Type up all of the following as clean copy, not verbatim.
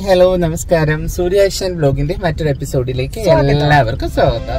Hello നമസ്കാരം. സൂര്യാഷൻ ബ്ലോഗിന്റെ മറ്റൊരു എപ്പിസോഡിലേക്ക് എല്ലാവർക്കും സ്വാഗതം.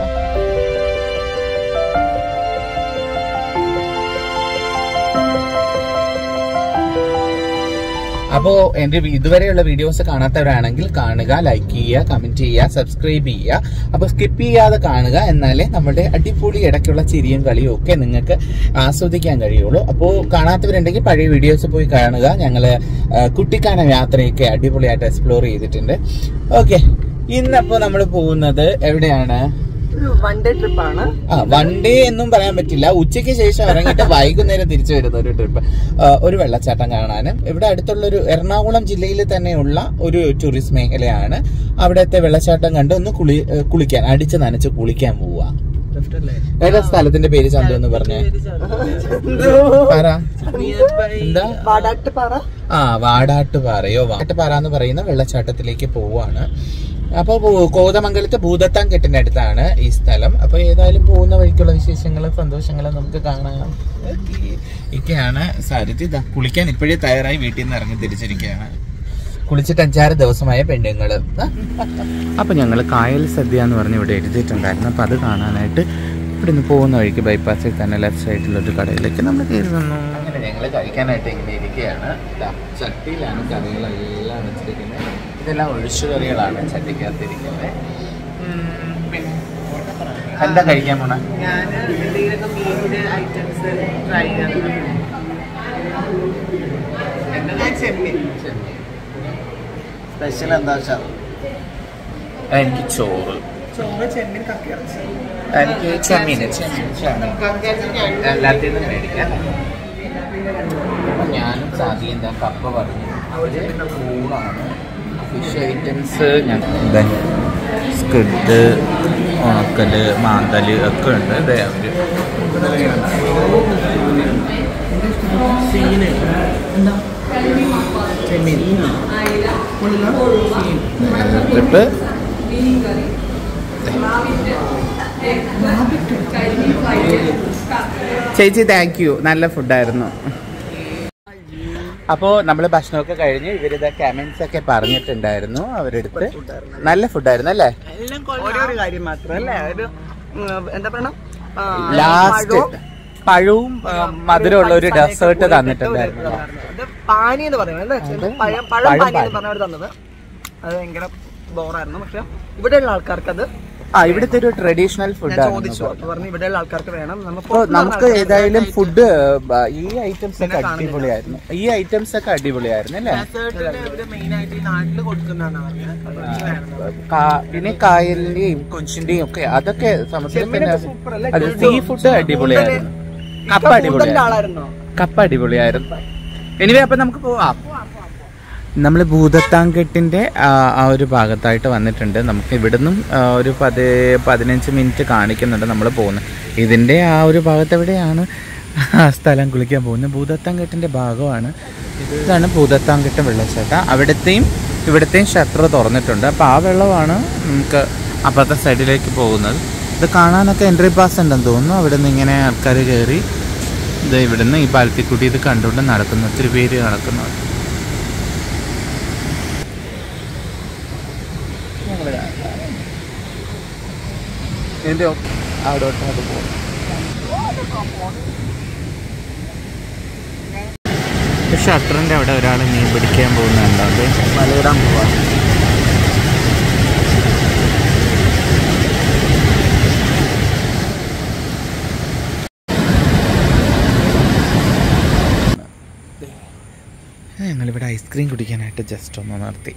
അപ്പോ എന്റെ ഇതുവരെയുള്ള വീഡിയോസ് കാണാത്തവരാണെങ്കിൽ കാണുക, ലൈക്ക് ചെയ്യുക, കമന്റ് ചെയ്യുക, സബ്സ്ക്രൈബ് ചെയ്യുക. അപ്പൊ സ്കിപ്പ് ചെയ്യാതെ കാണുക, എന്നാലേ നമ്മുടെ അടിപൊളി ഇടയ്ക്കുള്ള ചിരിയും കളിയും ഒക്കെ നിങ്ങൾക്ക് ആസ്വദിക്കാൻ കഴിയുള്ളൂ. അപ്പോൾ കാണാത്തവരുണ്ടെങ്കിൽ പഴയ വീഡിയോസ് പോയി കാണുക. ഞങ്ങള് കുട്ടിക്കാനം യാത്രയൊക്കെ അടിപൊളിയായിട്ട് എക്സ്പ്ലോർ ചെയ്തിട്ടുണ്ട്. ഓക്കെ, ഇന്നപ്പോ നമ്മൾ പോകുന്നത് എവിടെയാണ്? വൺ ഡേ ട്രിപ്പാണ്. വൺ ഡേ എന്നും പറയാൻ പറ്റില്ല. ഉച്ചയ്ക്ക് ശേഷം ഇറങ്ങിയിട്ട് വൈകുന്നേരം തിരിച്ചു വരുന്ന ഒരു ട്രിപ്പ്. ഒരു വെള്ളച്ചാട്ടം കാണാനും ഇവിടെ അടുത്തുള്ള ഒരു എറണാകുളം ജില്ലയിൽ തന്നെയുള്ള ഒരു ടൂറിസ്റ്റ് മേഖലയാണ്. അവിടത്തെ വെള്ളച്ചാട്ടം കണ്ട് ഒന്ന് കുളിക്കാൻ, അടിച്ച് നനച്ച് കുളിക്കാൻ പോവുക. ഏതാ സ്ഥലത്തിന്റെ പേര്? ചന്തു എന്ന് പറഞ്ഞേ. എന്താ? വാടാട്ടുപാറയോ വാടാട്ടുപാറ എന്ന് പറയുന്ന വെള്ളച്ചാട്ടത്തിലേക്ക് പോവാണ്. അപ്പൊ കോതമംഗലത്ത് ഭൂതത്താൻകെട്ടിന്റെ അടുത്താണ് ഈ സ്ഥലം. അപ്പൊ ഏതായാലും പോകുന്ന വഴിക്കുള്ള വിശേഷങ്ങളും സന്തോഷങ്ങളും നമുക്ക് കാണാം. ഇതൊക്കെയാണ് സാരഥി. കുളിക്കാൻ ഇപ്പോഴേ തയ്യാറായി വീട്ടിൽ നിന്ന് ഇറങ്ങി തിരിച്ചിരിക്കുകയാണ്. കുളിച്ചിട്ട് 5-6 ദിവസമായ പെണ്ണുങ്ങള്. അപ്പൊ ഞങ്ങള് കായൽ സദ്യ എന്ന് പറഞ്ഞ് ഇവിടെ എഴുതിയിട്ടുണ്ടായിരുന്നു. അപ്പൊ അത് കാണാനായിട്ട് ഇവിടെ നിന്ന് പോകുന്ന വഴിക്ക് ബൈപ്പാസിൽ തന്നെ ലെഫ്റ്റ് സൈഡിലുള്ള ഒരു കടയിലേക്ക് നമ്മൾ കയറി വന്നു. അങ്ങനെ ഞങ്ങള് കഴിക്കാനായിട്ട് ഇങ്ങനെ ഇരിക്കുകയാണ്. ചട്ടിയിലാണ് കറികളെല്ലാം വെച്ചിരിക്കുന്നത്. ഇതെല്ലാം ഒഴിച്ചുകറികളാണ് ചട്ടിക്കകത്തിരിക്കുന്നത്. പിന്നെ എന്താ കഴിക്കാൻ പോണ? സ്പെഷ്യൽ എന്താ വെച്ചാൽ എനിക്ക് ചോറ്, ചെമ്മീൻ, കക്കയിറച്ചി, എനിക്ക് ചെമ്മീൻ എല്ലാത്തിൽ നിന്നും മേടിക്കാം. ഞാനും സാധി എന്താ കപ്പ പറഞ്ഞു. അവര് ഊണാണ്. ഫിഷ് ഐറ്റംസ് സ്ക്വിഡ്, ഉണക്കല്, മാന്തല് ഒക്കെ ഉണ്ട്. അതെ, അവര് ട്രിപ്പ്. ചേച്ചി താങ്ക് യു, നല്ല ഫുഡായിരുന്നു. അപ്പോൾ നമ്മൾ ഭക്ഷണമൊക്കെ കഴിഞ്ഞ് ഇവരിത് കമന്റ്സ് ഒക്കെ പറഞ്ഞിട്ടുണ്ടായിരുന്നു. അവരെടുത്ത് നല്ല ഫുഡായിരുന്നു അല്ലേ? ഒരു കാര്യം മാത്രമല്ല, എന്താ പറയണം, ലാസ്റ്റ് പഴവും മധുരമുള്ള ഒരു ഡെസേർട്ട് തന്നിട്ടുണ്ടായിരുന്നു. പാനി എന്ന് പറയുന്നത് പഴം പാനി എന്ന് പറഞ്ഞവർ തന്നത്. അത് ഭയങ്കര ബോറായിരുന്നു. പക്ഷെ ഇവിടെയുള്ള ആൾക്കാർക്ക് അത് ഇവിടുത്തെ ഒരു ട്രഡീഷണൽ ഫുഡാണ്. ഇവിടെയുള്ള ആൾക്കാർക്ക് വേണം. നമുക്ക് ഏതായാലും ഫുഡ് ഈ ഐറ്റംസ് ഒക്കെ അടിപൊളിയായിരുന്നു. അല്ലേ? പിന്നെ കായലിന്റെയും കൊച്ചിന്റെയും ഒക്കെ അതൊക്കെ സമുദ്രത്തിന്റെ സീ ഫുഡ് അടിപൊളിയായിരുന്നു. കപ്പ അടിപൊളിയായിരുന്നു. എനിവേ അപ്പൊ നമുക്ക് പോവാം. നമ്മൾ ഭൂതത്താൻകെട്ടിൻ്റെ ആ ഒരു ഭാഗത്തായിട്ട് വന്നിട്ടുണ്ട്. നമുക്ക് ഇവിടുന്നും ഒരു 15 മിനിറ്റ് കാണിക്കുന്നുണ്ട് നമ്മൾ പോകുന്നത്. ഇതിൻ്റെ ആ ഒരു ഭാഗത്ത് എവിടെയാണ് സ്ഥലം കുളിക്കാൻ പോകുന്നത്. ഭൂതത്താൻകെട്ടിൻ്റെ ഭാഗമാണ്. ഇതാണ് ഭൂതത്താൻകെട്ട് വെള്ളച്ചാട്ടം. ഇവിടത്തെയും ഷട്ടർ തുറന്നിട്ടുണ്ട്. അപ്പോൾ ആ വെള്ളമാണ് നമുക്ക് അപ്പുറത്തെ സൈഡിലേക്ക് പോകുന്നത്. ഇത് കാണാനൊക്കെ എൻട്രി പാസ് ഉണ്ടെന്ന് തോന്നുന്നു. അവിടെ നിന്ന് ഇങ്ങനെ ആൾക്കാർ കയറി ഇത് ഇവിടുന്ന് ഈ പാലത്തിക്കൂട്ടി ഇത് കണ്ടുകൊണ്ട് നടക്കുന്നു. ഒത്തിരി പേര് നടക്കുന്നു. അവിടോട്ട് പോകും. ഷട്ടറിന്റെ അവിടെ ഒരാൾ മീൻ പിടിക്കാൻ പോകുന്നുണ്ട്. മലയിടാൻ പോവാ. ഞങ്ങളിവിടെ ഐസ്ക്രീം കുടിക്കാനായിട്ട് ജസ്റ്റ് ഒന്ന് നിർത്തി.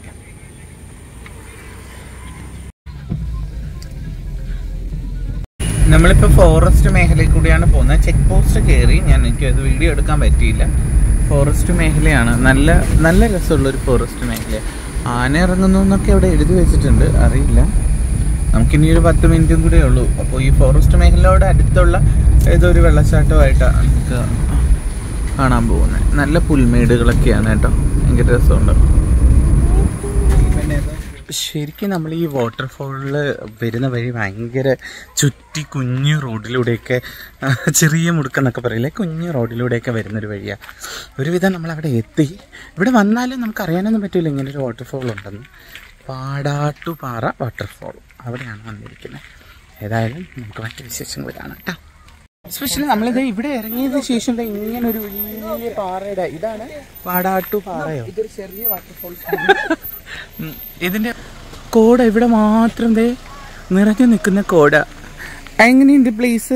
നമ്മളിപ്പോൾ ഫോറസ്റ്റ് മേഖലയിൽ കൂടിയാണ് പോകുന്നത്. ചെക്ക് പോസ്റ്റ് കയറി. എനിക്കത് വീഡിയോ എടുക്കാൻ പറ്റിയില്ല. ഫോറസ്റ്റ് മേഖലയാണ്. നല്ല രസമുള്ളൊരു ഫോറസ്റ്റ് മേഖല. ആന ഇറങ്ങുന്നു എന്നൊക്കെ അവിടെ എഴുതി വെച്ചിട്ടുണ്ട്. അറിയില്ല. നമുക്കിനി ഒരു 10 മിനിറ്റും കൂടെ ഉള്ളൂ. അപ്പോൾ ഈ ഫോറസ്റ്റ് മേഖലയോട് അടുത്തുള്ള ഏതൊരു വെള്ളച്ചാട്ടമായിട്ടാണ് നമുക്ക് കാണാൻ പോകുന്നത്. നല്ല പുൽമേടുകളൊക്കെയാണ് കേട്ടോ. ഭയങ്കര രസമുണ്ട്. ശരിക്കും നമ്മൾ ഈ വാട്ടർഫോളിൽ വരുന്ന വഴി ഭയങ്കര ചുറ്റി കുഞ്ഞു റോഡിലൂടെയൊക്കെ ചെറിയ മുടുക്കെന്നൊക്കെ പറയില്ലേ, കുഞ്ഞു റോഡിലൂടെയൊക്കെ വരുന്നൊരു വഴിയാണ്. ഒരുവിധം നമ്മളവിടെ എത്തി. ഇവിടെ വന്നാലും നമുക്ക് അറിയാനൊന്നും പറ്റില്ല ഇങ്ങനൊരു വാട്ടർഫോൾ ഉണ്ടെന്ന്. പാടാട്ടുപാറ വാട്ടർഫോൾ അവിടെയാണ് വന്നിരിക്കുന്നത്. ഏതായാലും നമുക്ക് മറ്റു വിശേഷങ്ങൾ കാണാം കേട്ടോ. എസ്പെഷ്യലി നമ്മളിത് ഇവിടെ ഇറങ്ങിയതിന് ശേഷം ഇങ്ങനെ ഒരു വലിയ പാറയുടെ ഇതാണ് പാടാട്ടുപാറയോ, ഇതൊരു ചെറിയ വാട്ടർഫോൾ. ഇതിന്റെ കോട ഇവിടെ മാത്രം നിറഞ്ഞു നിൽക്കുന്ന കോട. എങ്ങനെയുണ്ട് പ്ലേസ്?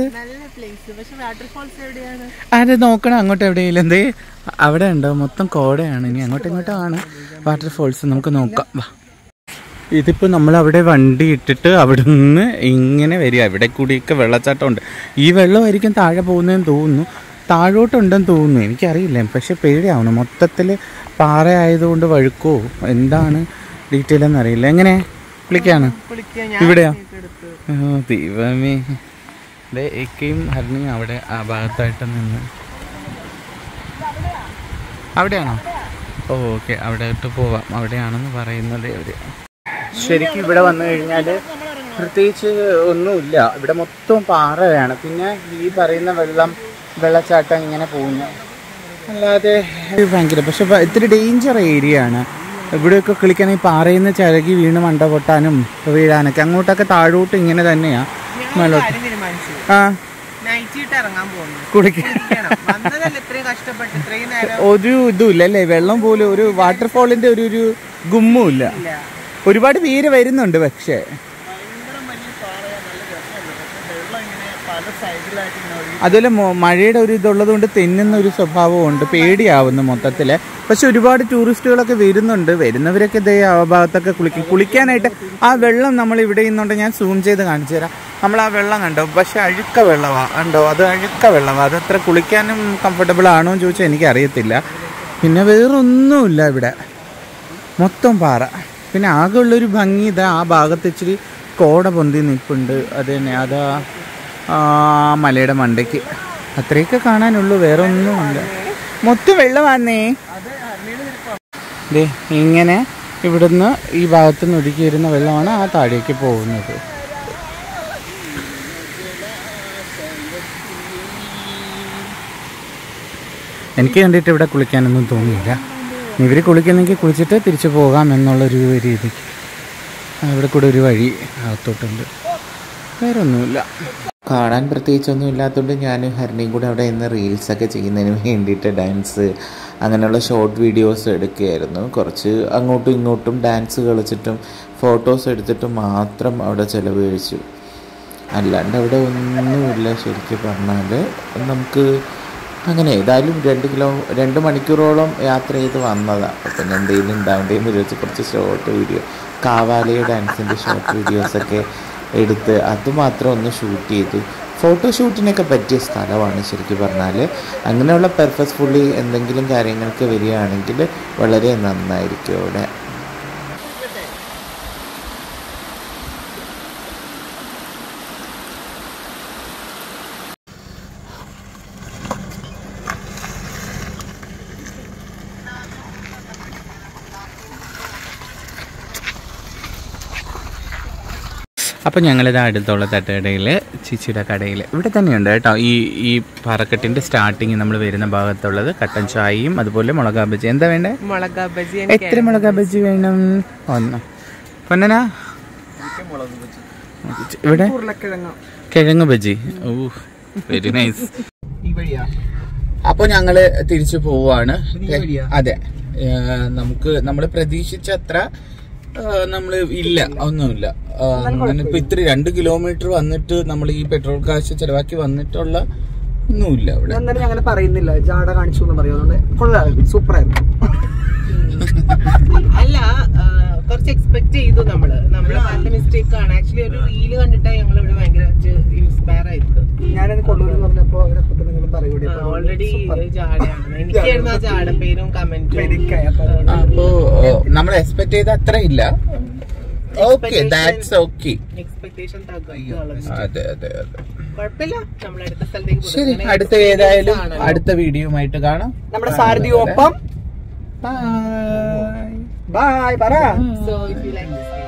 അത് നോക്കണം അങ്ങോട്ട് എവിടെയെങ്കിലും അവിടെ ഉണ്ടോ, മൊത്തം കോടയാണ്. ഇനി അങ്ങോട്ടും ഇങ്ങോട്ടും ആണ് വാട്ടർഫോൾസ്. നമുക്ക് നോക്കാം വാ. ഇതിപ്പോൾ നമ്മളവിടെ വണ്ടി ഇട്ടിട്ട് അവിടെ നിന്ന് ഇങ്ങനെ വരിക. ഇവിടെ കൂടിയൊക്കെ വെള്ളച്ചാട്ടം ഉണ്ട്. ഈ വെള്ളമായിരിക്കും താഴെ പോകുന്നതെന്ന് തോന്നുന്നു, താഴോട്ടുണ്ടെന്ന് തോന്നുന്നു, എനിക്കറിയില്ല. പക്ഷെ പേടിയാവുന്നു, മൊത്തത്തിൽ പാറ ആയതുകൊണ്ട് വഴുക്കോ എന്താണ് ഡീറ്റെയിൽ എന്നറിയില്ല. എങ്ങനെ കുളിക്കാണ് ഇവിടെയാ? ദൈവമേ, ഏക്കയും ഹരണിയും അവിടെ ആ ഭാഗത്തായിട്ട് നിന്ന്. അവിടെയാണോ? ഓക്കെ, അവിടെയിട്ട് പോവാം. അവിടെയാണെന്ന് പറയുന്നത് അവർ. ശരിക്കും ഇവിടെ വന്നു കഴിഞ്ഞാൽ പ്രത്യേകിച്ച് ഒന്നുമില്ല. ഇവിടെ മൊത്തം പാറയാണ്. പിന്നെ ഈ പറയുന്ന വെള്ളച്ചാട്ടം ഇങ്ങനെ പോകുന്നു, അല്ലാതെ ഭയങ്കര. പക്ഷെ ഇത്തിരി ഡേഞ്ചർ ഏരിയ ആണ്. ഇവിടെയൊക്കെ കളിക്കണമെങ്കിൽ പാറയിൽ നിന്ന് ചിരകി വീണ് മണ്ട പൊട്ടാനും വീഴാനൊക്കെ. അങ്ങോട്ടൊക്കെ താഴോട്ട് ഇങ്ങനെ തന്നെയാണ്. ഒരു ഇതുമില്ല അല്ലേ, വെള്ളം പോലും ഒരു വാട്ടർഫോളിന്റെ ഒരു ഗുമ്മും ഇല്ല. ഒരുപാട് പേര് വരുന്നുണ്ട്, പക്ഷേ അതുപോലെ മഴയുടെ ഒരു ഇതുള്ളത് കൊണ്ട് തെന്നുന്ന ഒരു സ്വഭാവമുണ്ട്, പേടിയാവുന്നു മൊത്തത്തില്. പക്ഷെ ഒരുപാട് ടൂറിസ്റ്റുകളൊക്കെ വരുന്നുണ്ട്. വരുന്നവരൊക്കെ ഇതേ ആ ഭാഗത്തൊക്കെ കുളിക്കാനായിട്ട്. ആ വെള്ളം നമ്മൾ ഇവിടെ നിന്നുണ്ട്, ഞാൻ സൂം ചെയ്ത് കാണിച്ചു തരാം. നമ്മൾ ആ വെള്ളം കണ്ടോ, പക്ഷെ അഴുക്ക വെള്ളമാണ് കണ്ടോ, അത് അഴുക്ക വെള്ളമാണ്. അതത്ര കുളിക്കാനും കംഫർട്ടബിൾ ആണോ എന്ന് ചോദിച്ചാൽ എനിക്കറിയത്തില്ല. പിന്നെ വേറൊന്നുമില്ല ഇവിടെ, മൊത്തം പാറ. പിന്നെ ആകെ ഉള്ളൊരു ഭംഗി ഇതാ ആ ഭാഗത്ത് ഇച്ചിരി കോട പൊന്തി നിൽപ്പുണ്ട്. അത് തന്നെ, അതാ മലയുടെ മണ്ടയ്ക്ക്. അത്രയൊക്കെ കാണാനുള്ളൂ, വേറെ ഒന്നുമില്ല. മൊത്തം വെള്ളമാന്നേ. ഇങ്ങനെ ഇവിടുന്ന് ഈ ഭാഗത്തുനിന്ന് ഒഴുകി വരുന്ന വെള്ളമാണ് ആ താഴേക്ക് പോകുന്നത്. എനിക്ക് കണ്ടിട്ട് ഇവിടെ കുളിക്കാനൊന്നും തോന്നിയില്ല. ഇവർ കുളിക്കുന്നെങ്കിൽ കുളിച്ചിട്ട് തിരിച്ചു പോകാം എന്നുള്ളൊരു രീതിക്ക് ഇവിടെ കൂടെ ഒരു വഴി അകത്തോട്ടുണ്ട്. വേറെ ഒന്നുമില്ല, കാണാൻ പ്രത്യേകിച്ചൊന്നും ഇല്ലാത്തതുകൊണ്ട് ഞാനും ഹരിണിയും കൂടെ അവിടെ ഇന്ന് റീൽസൊക്കെ ചെയ്യുന്നതിന് വേണ്ടിയിട്ട് ഡാൻസ് അങ്ങനെയുള്ള ഷോർട്ട് വീഡിയോസ് എടുക്കുകയായിരുന്നു. കുറച്ച് അങ്ങോട്ടും ഇങ്ങോട്ടും ഡാൻസ് കളിച്ചിട്ടും ഫോട്ടോസ് എടുത്തിട്ടും മാത്രം അവിടെ ചിലവ് കഴിച്ചു. അല്ലാണ്ട് അവിടെ ഒന്നുമില്ല. ശരിക്കും പറഞ്ഞാൽ നമുക്ക് അങ്ങനെ ഏതായാലും 2 മണിക്കൂറോളം യാത്ര ചെയ്ത് വന്നതാണ്. അപ്പം എന്തെങ്കിലും ഉണ്ടാവേണ്ടതെന്ന് വിചാരിച്ച് കുറച്ച് ഷോർട്ട് വീഡിയോ, കാവാലയ ഡാൻസിൻ്റെ ഷോർട്ട് വീഡിയോസൊക്കെ എടുത്ത് അതുമാത്രം ഒന്ന് ഷൂട്ട് ചെയ്തു. ഫോട്ടോഷൂട്ടിനൊക്കെ പറ്റിയ സ്ഥലമാണ് ശരിക്കും പറഞ്ഞാൽ. അങ്ങനെയുള്ള പർപ്പസ്ഫുള്ളി എന്തെങ്കിലും കാര്യങ്ങൾക്ക് വരികയാണെങ്കിൽ വളരെ നന്നായിരിക്കും അവിടെ. അപ്പം ഞങ്ങളിത് അടുത്തുള്ള തട്ടുകടയിൽ ചേച്ചിയുടെ കടയിൽ ഇവിടെ തന്നെയുണ്ട് കേട്ടോ. ഈ പാറക്കെട്ടിൻ്റെ സ്റ്റാർട്ടിങ് നമ്മൾ വരുന്ന ഭാഗത്തുള്ളത് കട്ടൻ ചായയും അതുപോലെ മുളകാ ബജി. എന്താ വേണ്ടേ? മുളകാ ബജി. എത്ര മുളകാ ബജി വേണം? ഒന്ന് പൊന്നനാ. ഇവിടെ കിഴങ്ങ് ബജി. ഓ വെരി നൈസ്. അപ്പോൾ ഞങ്ങൾ തിരിച്ചു പോവാണ്. അതെ, നമ്മൾ പ്രതീക്ഷിച്ചത്ര നമ്മള് ഇല്ല, ഒന്നുമില്ല. ഇപ്പൊ ഇത്ര 2 കിലോമീറ്റർ വന്നിട്ട് നമ്മൾ ഈ പെട്രോൾ കാശ് ചെലവാക്കി വന്നിട്ടുള്ള ഒന്നുമില്ല അവിടെ. എന്തായാലും ഞങ്ങൾ പറയുന്നില്ല, ജാട കാണിച്ചു എന്ന് പറയുന്നത്. സൂപ്പർ ആയിരുന്നു. അല്ല, കുറച്ച് എക്സ്പെക്ട് ചെയ്തു നമ്മള് നല്ല മിസ്റ്റേക്ക് ആണ്. ആക്ച്വലി ഒരു റീല് കണ്ടിട്ടാണ് ഞങ്ങൾ ഇവിടെ ഭയങ്കര ഇൻസ്പയർ ആയത്. ഞാനത് കൊള്ളൂർ പറഞ്ഞപ്പോ ഓൾറെഡി ജാടയാണ്. എനിക്കായിരുന്നു ആ ജാട പേരും കമന്റും. അപ്പോ നമ്മൾ എക്സ്പെക്ട് ചെയ്ത അത്ര ഇല്ല. ശരി, അടുത്ത ഏതായാലും അടുത്ത വീഡിയോയുമായിട്ട് കാണാം. നമ്മുടെ സാരഥിയൊപ്പം ബൈ പറ. So if you like this video,